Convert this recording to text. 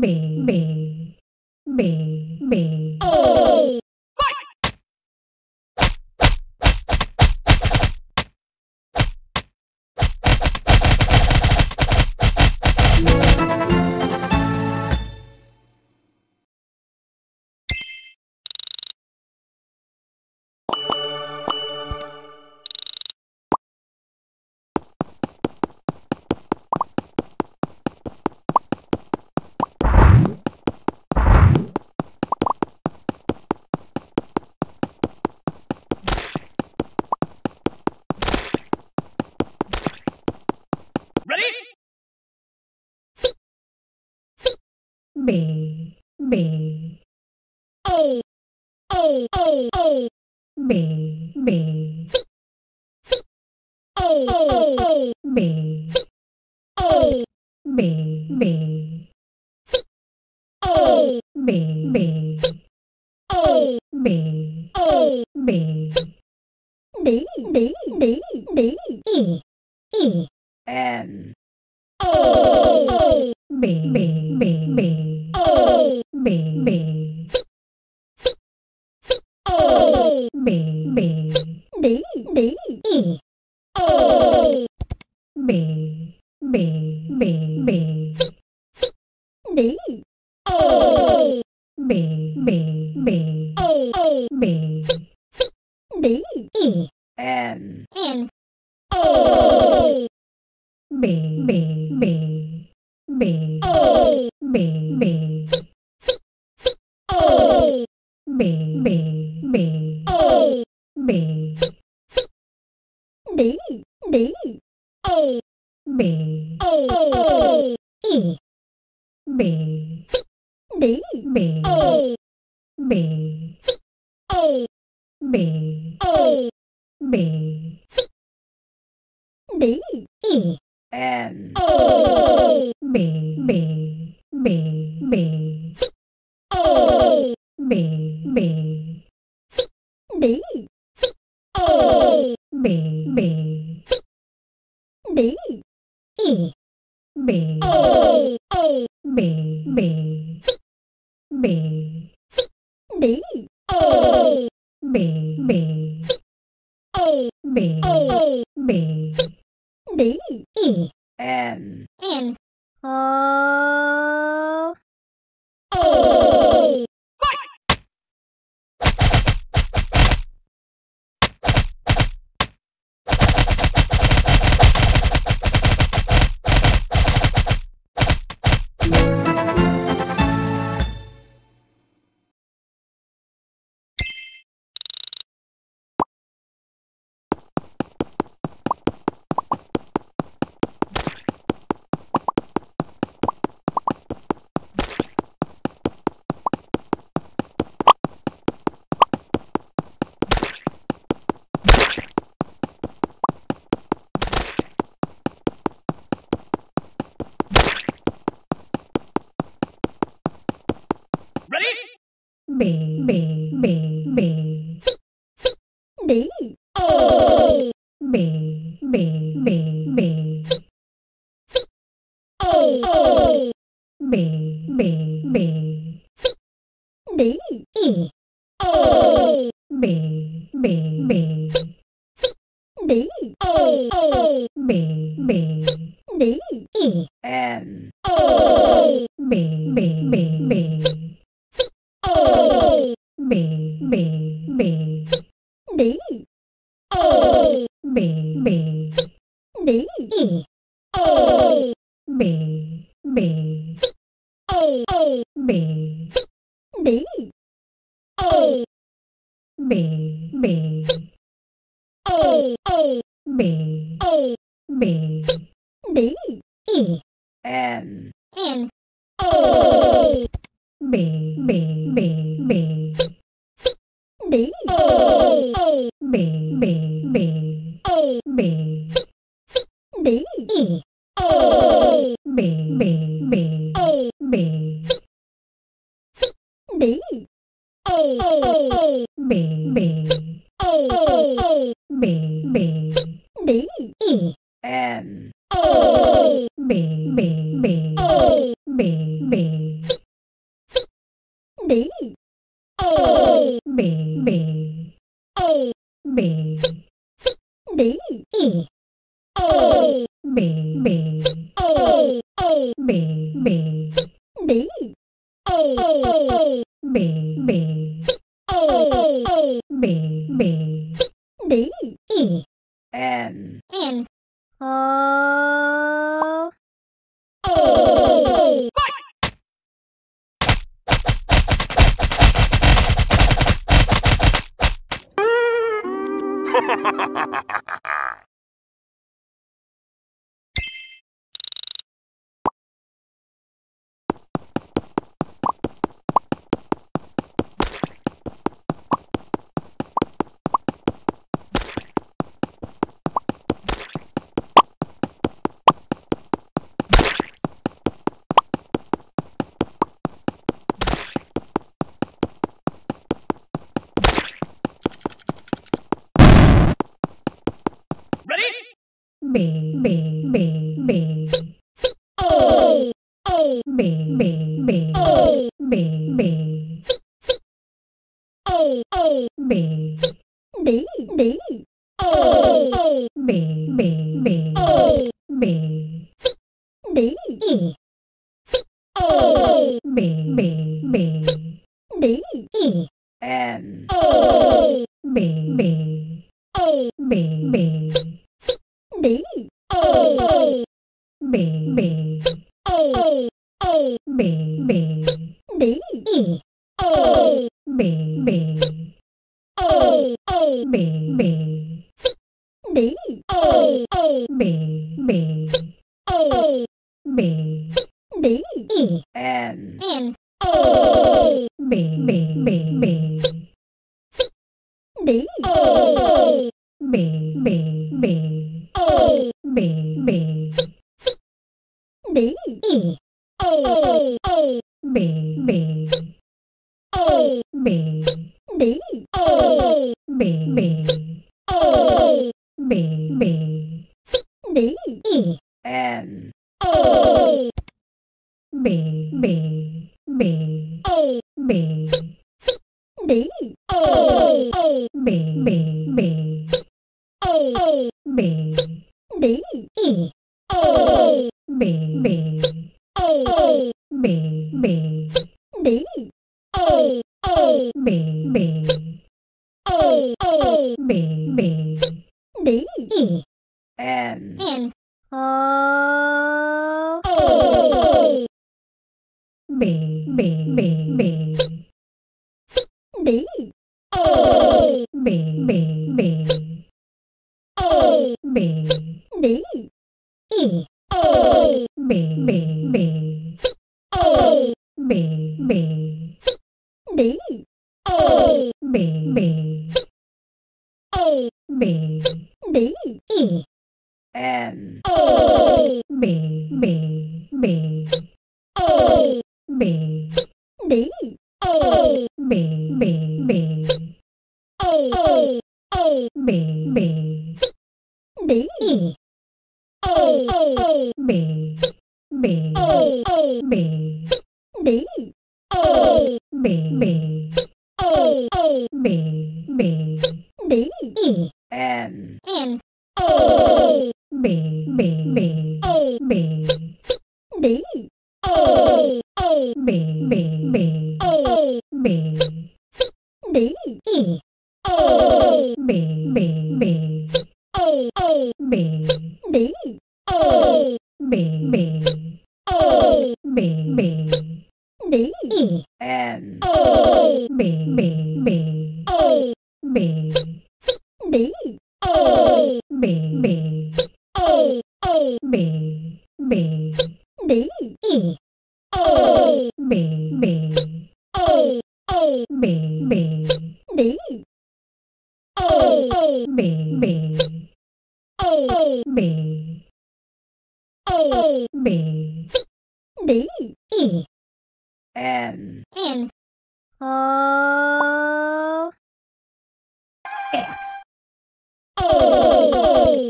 B D E A B B A B B D A B B A B B D E N O A. B B B B A A B B B A B B A A B D D A B B B A B D E A B B B D E N A B B A B B D A B B A B B D E A B B A B B D A B B A B D E N A B B B B D A B B B A B B D E A B B A B D A B B A B B D E N A B B B A B D A B B B A B D E A B B A B B D A B B A B B D E N O A B B B B D A B B B A B D E A B B B A B B D A B B A B D E N A B B B A B D A B B B A B B D E A B B B D A B B A B B D E N A B B B A B D A B B B A B D E A B B B A B D A B B A B B D E N A B B B A B D A B B A B B D E A B B A B B D A B B A B A B D E N O X A.